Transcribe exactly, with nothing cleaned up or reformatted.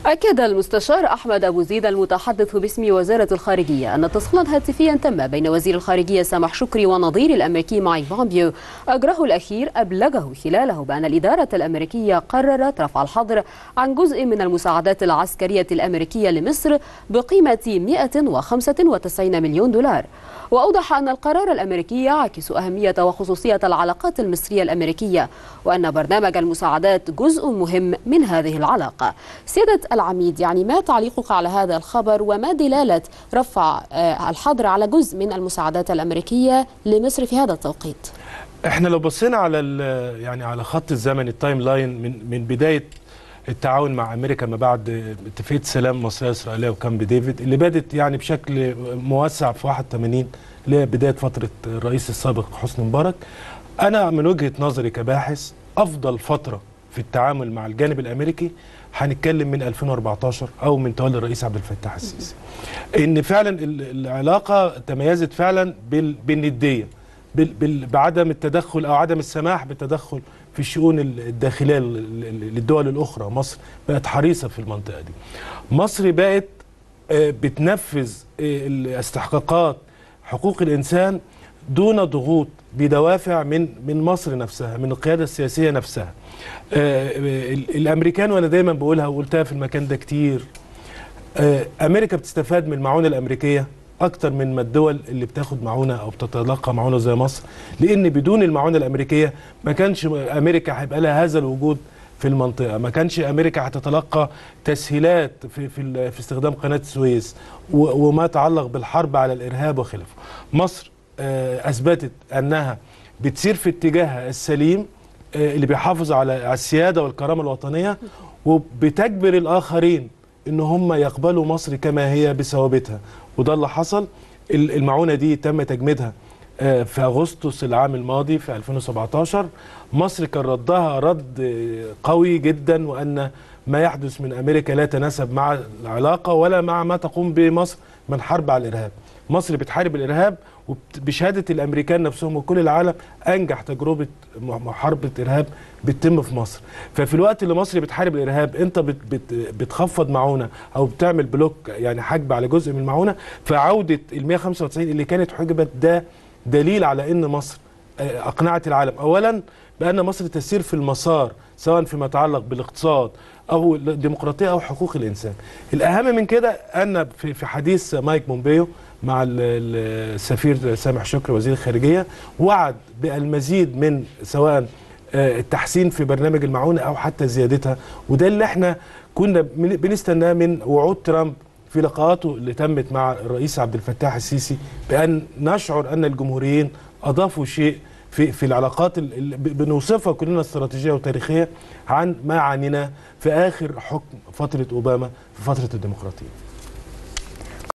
أكد المستشار أحمد أبو زيد المتحدث باسم وزارة الخارجية أن اتصالا هاتفيا تم بين وزير الخارجية سامح شكري ونظير الأمريكي مايك بومبيو أجراه الأخير أبلغه خلاله بأن الإدارة الأمريكية قررت رفع الحظر عن جزء من المساعدات العسكرية الأمريكية لمصر بقيمة مئة وخمسة وتسعين مليون دولار. وأوضح أن القرار الأمريكي يعكس أهمية وخصوصية العلاقات المصرية الأمريكية، وأن برنامج المساعدات جزء مهم من هذه العلاقة. سيادة العميد، يعني ما تعليقك على هذا الخبر وما دلالة رفع الحظر على جزء من المساعدات الأمريكية لمصر في هذا التوقيت؟ احنا لو بصينا على يعني على خط الزمن التايم لاين من من بداية التعاون مع امريكا ما بعد اتفاقيه سلام مصريه اسرائيليه وكامب ديفيد اللي بدت يعني بشكل موسع في واحد وثمانين اللي هي بدايه فتره الرئيس السابق حسني مبارك. انا من وجهه نظري كباحث افضل فتره في التعامل مع الجانب الامريكي هنتكلم من ألفين وأربعتاشر او من تولي الرئيس عبد الفتاح السيسي. ان فعلا العلاقه تميزت فعلا بالنديه، بعدم التدخل او عدم السماح بالتدخل في الشؤون الداخليه للدول الاخرى. مصر بقت حريصه في المنطقه دي. مصر بقت بتنفذ استحقاقات حقوق الانسان دون ضغوط، بدوافع من من مصر نفسها، من القياده السياسيه نفسها. الامريكان، وانا دايما بقولها وقلتها في المكان ده كتير، امريكا بتستفاد من المعونه الامريكيه اكتر من ما الدول اللي بتاخد معونه او بتتلقى معونه زي مصر، لان بدون المعونه الامريكيه ما كانش امريكا هيبقى لها هذا الوجود في المنطقه، ما كانش امريكا هتتلقى تسهيلات في في, في استخدام قناه السويس وما يتعلق بالحرب على الارهاب وخلافه. مصر اثبتت انها بتسير في اتجاهها السليم اللي بيحافظ على السياده والكرامه الوطنيه، وبتجبر الاخرين ان هم يقبلوا مصر كما هي بثوابتها. وده اللي حصل. المعونه دي تم تجميدها في اغسطس العام الماضي في ألفين وسبعتاشر. مصر كان ردها رد قوي جدا، وان ما يحدث من امريكا لا يتناسب مع العلاقه ولا مع ما تقوم به مصر من حرب على الارهاب. مصر بتحارب الارهاب، وبشهاده الامريكان نفسهم وكل العالم انجح تجربه محاربه ارهاب بتتم في مصر. ففي الوقت اللي مصر بتحارب الارهاب انت بت بت بتخفض معونه او بتعمل بلوك، يعني حجب على جزء من المعونه. فعوده ال مئة وخمسة وتسعين اللي كانت حجبت ده دليل على ان مصر اقنعت العالم اولا بان مصر تسير في المسار، سواء فيما يتعلق بالاقتصاد او الديمقراطيه او حقوق الانسان. الاهم من كده ان في حديث مايك بومبيو مع السفير سامح شكري وزير الخارجيه وعد بالمزيد من سواء التحسين في برنامج المعونه او حتى زيادتها، وده اللي احنا كنا بنستناه من وعود ترامب في لقاءاته اللي تمت مع الرئيس عبد الفتاح السيسي، بان نشعر ان الجمهوريين اضافوا شيء في في العلاقات اللي بنوصفها كلنا استراتيجيه وتاريخيه عن ما عانيناه في اخر حكم فتره اوباما في فتره الديمقراطيه.